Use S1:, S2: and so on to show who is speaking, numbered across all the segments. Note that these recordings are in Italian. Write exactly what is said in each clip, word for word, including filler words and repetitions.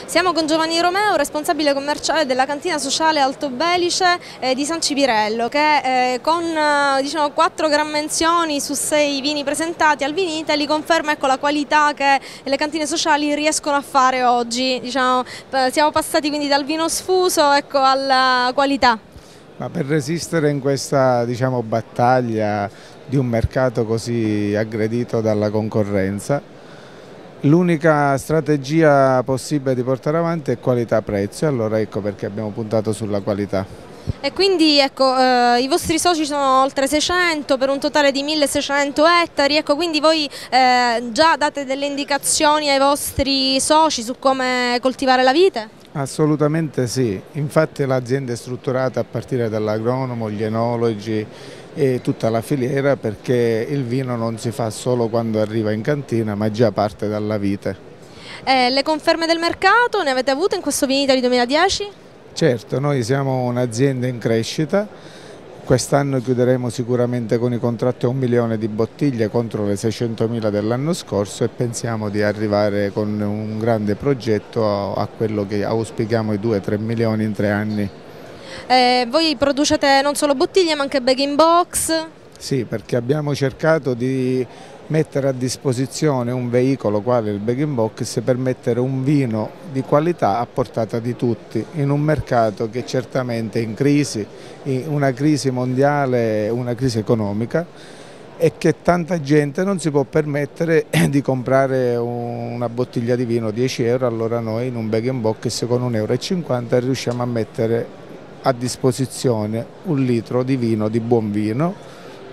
S1: Siamo con Giovanni Romeo, responsabile commerciale della cantina sociale Alto Belice eh, di San Cipirello, che eh, con eh, diciamo, quattro gran menzioni su sei vini presentati al Vinitaly conferma ecco, la qualità che le cantine sociali riescono a fare oggi. Diciamo, siamo passati quindi dal vino sfuso ecco, alla qualità.
S2: Ma per resistere in questa diciamo, battaglia di un mercato così aggredito dalla concorrenza, l'unica strategia possibile di portare avanti è qualità-prezzo, allora ecco perché abbiamo puntato sulla qualità.
S1: E quindi ecco, eh, i vostri soci sono oltre seicento per un totale di milleseicento ettari, ecco, quindi voi eh, già date delle indicazioni ai vostri soci su come coltivare la vite?
S2: Assolutamente sì, infatti l'azienda è strutturata a partire dall'agronomo, gli enologi e tutta la filiera, perché il vino non si fa solo quando arriva in cantina ma già parte dalla vite.
S1: Eh, le conferme del mercato ne avete avute in questo Vinitaly duemiladieci?
S2: Certo, noi siamo un'azienda in crescita, quest'anno chiuderemo sicuramente con i contratti a un milione di bottiglie contro le seicentomila dell'anno scorso e pensiamo di arrivare con un grande progetto a quello che auspichiamo i due tre milioni in tre anni.
S1: Eh, voi producete non solo bottiglie ma anche bag in box?
S2: Sì, perché abbiamo cercato di mettere a disposizione un veicolo quale il bag in box per mettere un vino di qualità a portata di tutti in un mercato che certamente è in crisi, in una crisi mondiale, una crisi economica, e che tanta gente non si può permettere di comprare una bottiglia di vino dieci euro, allora noi in un bag in box con un euro e cinquanta riusciamo a mettere a disposizione un litro di vino, di buon vino,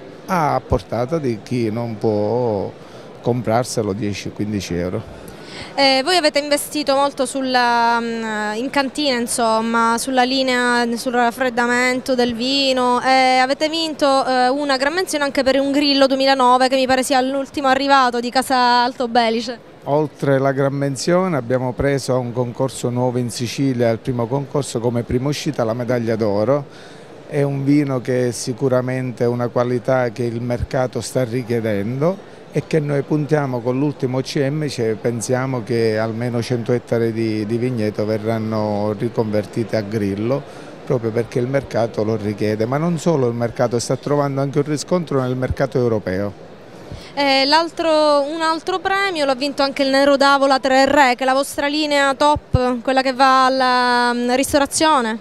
S2: a portata di chi non può comprarselo dieci quindici euro.
S1: Eh, voi avete investito molto sulla, in cantina, insomma, sulla linea, sul raffreddamento del vino e avete vinto eh, una gran menzione anche per un Grillo duemilanove che mi pare sia l'ultimo arrivato di Casa Alto Belice.
S2: Oltre la gran menzione abbiamo preso a un concorso nuovo in Sicilia, al primo concorso come prima uscita, la medaglia d'oro. È un vino che è sicuramente una qualità che il mercato sta richiedendo e che noi puntiamo con l'ultimo O C M, cioè pensiamo che almeno cento ettari di, di vigneto verranno riconvertiti a Grillo, proprio perché il mercato lo richiede, ma non solo il mercato, sta trovando anche un riscontro nel mercato europeo.
S1: Eh, un altro premio l'ha vinto anche il Nero d'Avola tre R, che è la vostra linea top, quella che va alla um, ristorazione.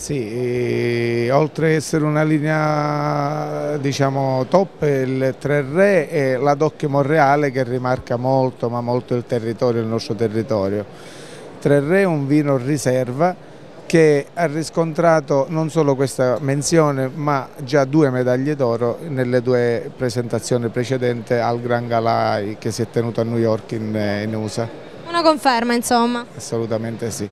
S2: Sì, oltre ad essere una linea diciamo, top, il tre R è la DOC Monreale che rimarca molto, ma molto il territorio, il nostro territorio. tre R è un vino riserva che ha riscontrato non solo questa menzione ma già due medaglie d'oro nelle due presentazioni precedenti al Gran Galà che si è tenuto a New York in, in U S A.
S1: Una conferma insomma.
S2: Assolutamente sì.